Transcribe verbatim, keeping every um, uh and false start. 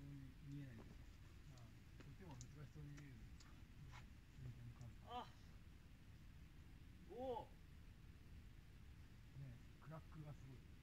に見えないです。まあ、とても難しそうに見える。 あ、おお。 ね、クラックがすごい。